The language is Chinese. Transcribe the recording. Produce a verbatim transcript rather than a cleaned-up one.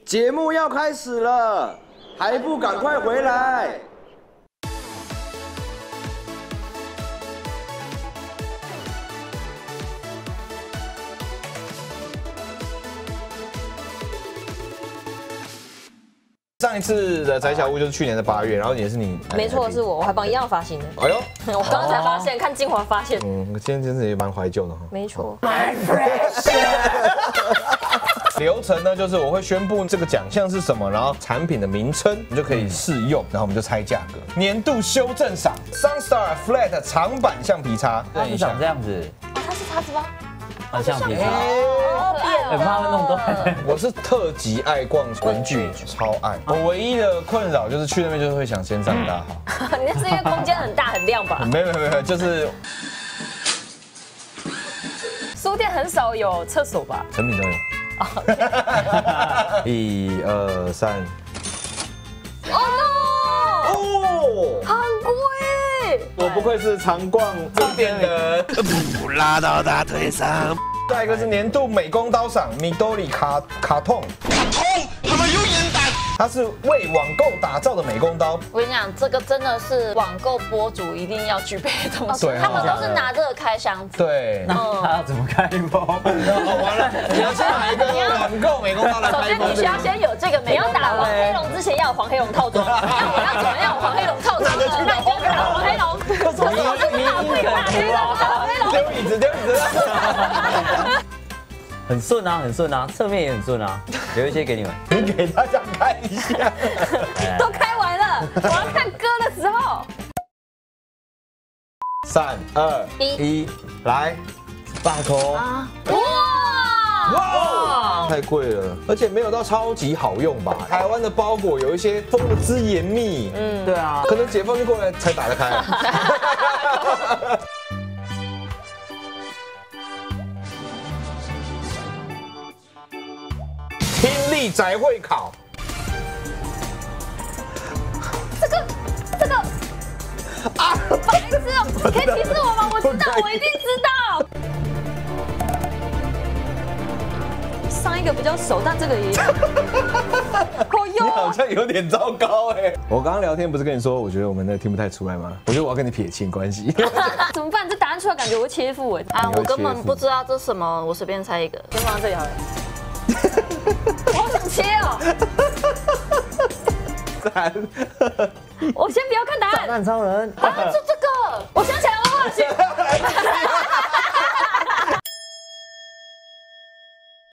节目要开始了，还不赶快回来！ 上一次的宅小屋就是去年的八月，然后也是你， 没错，是我，我还帮一样发型的。 哎呦， 我刚刚才发现，看精华发现。 嗯，今天真的也蛮怀旧的哈。 没错。 流程呢，就是我会宣布这个奖项是什么，然后产品的名称，你就可以试用，然后我们就猜价格。年度修正赏 ，Sunstar Flat 长版橡皮擦， 它是长这样子。 哦，它是叉子吗？ 啊，橡皮擦。 哦， 很怕会弄断。 我是特级爱逛文具，超爱。我唯一的困扰就是去那边就是会想先长大好。 你那是因为空间很大很亮吧？ 没有没有没有，就是书店很少有厕所吧？ 成品都有。一二三。 哦 no！ 哦， 很贵。 我不愧是常逛书店的，不拉到大腿上。下一个是年度美工刀赏，Midori 卡卡痛。卡痛，他们有眼胆。它是为网购打造的美工刀。 我跟你讲，这个真的是网购博主一定要具备的东西。他们都是拿这个开箱子。 对。 那他要怎么开封？ 完了，你要先买一个网购美工刀来首开封。 先你需要先有这个美工打黄黑龙之前要有黄黑龙套装，要我要怎么样黄黑龙套装呢？那我就打黄黑龙。可是我就是打不赢打黑龙，打黄黑龙。 丢椅子，丢椅子。 很顺啊，很顺啊，侧面也很顺啊，留一些给你们， 你给大家看一下。 都开完了，我要看歌的时候。 三二一，来， 大口啊！ 哇哇，太贵了，而且没有到超级好用吧？台湾的包裹有一些封的之严密， 嗯，对啊， 可能解封就过来才打得开。听力宅会考， 这个这个啊，白痴哦！你可以提示我吗？我知道，我一定知道。上一个比较熟，但这个也好用。 你好像有点糟糕哎。我刚刚聊天不是跟你说，我觉得我们那听不太出来吗？我觉得我要跟你撇清关系。 怎么办？这答案出来，感觉我会切腹哎。 啊，我根本不知道这是什么，我随便猜一个。 先放在这里好了。我好想切哦！ 三， 我先不要看答案。 炸弹超人啊，就这个，我想起来了，我忘记。